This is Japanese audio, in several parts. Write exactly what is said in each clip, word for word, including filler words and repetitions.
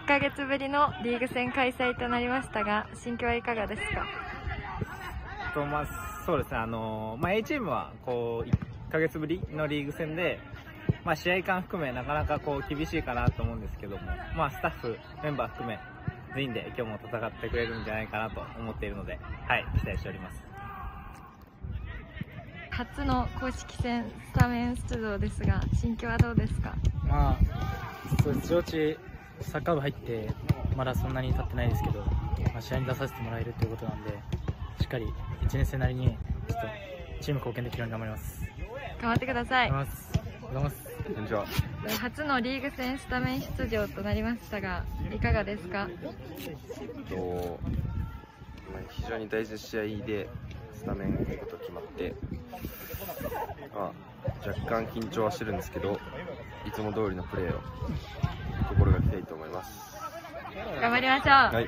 かげつぶりのリーグ戦開催となりましたが、心境はいかがですか？ とまあ、そうですね、あのまあ、A チームはこういっかげつぶりのリーグ戦で、まあ、試合間含めなかなかこう厳しいかなと思うんですけども、まあ、スタッフ、メンバー含め全員で今日も戦ってくれるんじゃないかなと思っているので、はい、期待しております。 初の公式戦スタメン出場ですが、心境はどうですか？ まあ、そうです。上智サッカー部入ってまだそんなに経ってないですけど、まあ、試合に出させてもらえるということなんで、しっかりいちねん生なりにちょっとチーム貢献できるように頑張ります。 頑張ってください。 頑張ります。おはようございます。 こんにちは。 初のリーグ戦スタメン出場となりましたが、いかがですか？ と非常に大事な試合でスタメンということが決まって、まあ、若干緊張はしてるんですけど、いつも通りのプレーを心がけたいと思います。 頑張りましょう。 はい。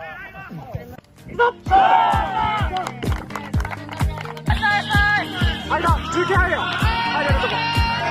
中継入れよ。入れるとこ。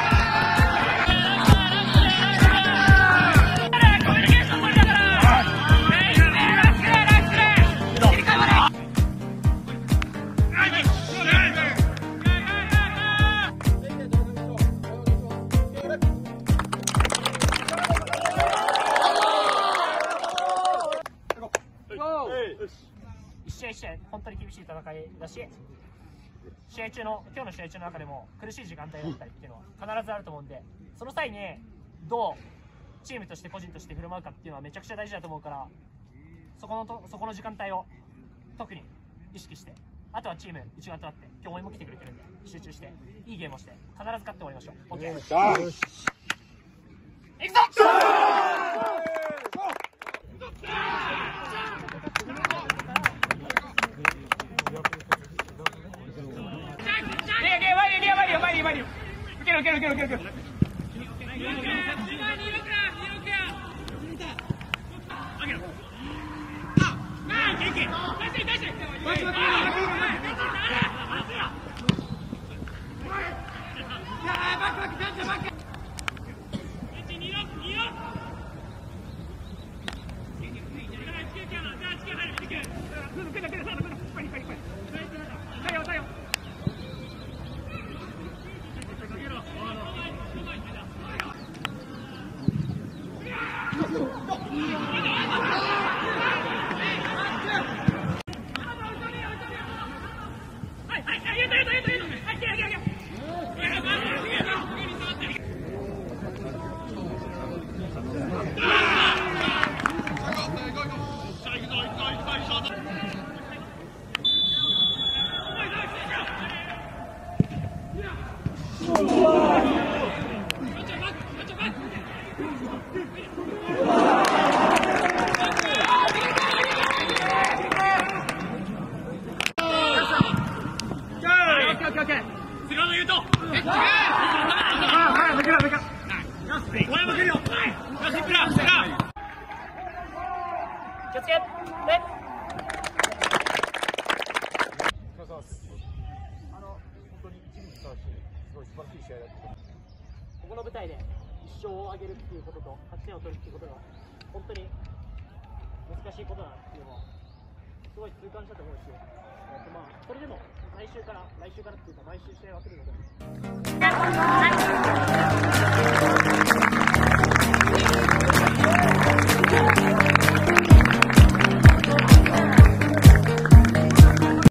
一試合一試合本当に厳しい戦いだし、試合中の今日の試合中の中でも苦しい時間帯だったりっていうのは必ずあると思うんで、その際にどうチームとして個人として振る舞うかっていうのはめちゃくちゃ大事だと思うから、そこのとそこの時間帯を特に意識して、あとはチーム一丸となって今日応援も来てくれてるんで集中していいゲームをして必ず勝って終わりましょう。 OK、 いくぞ。Quiero, quiero, quiero, quiero, quiero. ここの舞台でいっ勝を挙げるっていうこととはちてんを取るっていうことが本当に難しいことだなっていうのはすごい痛感したと思うし、えっとまあそれでも来週から来週からっていうか毎週試合は来るので。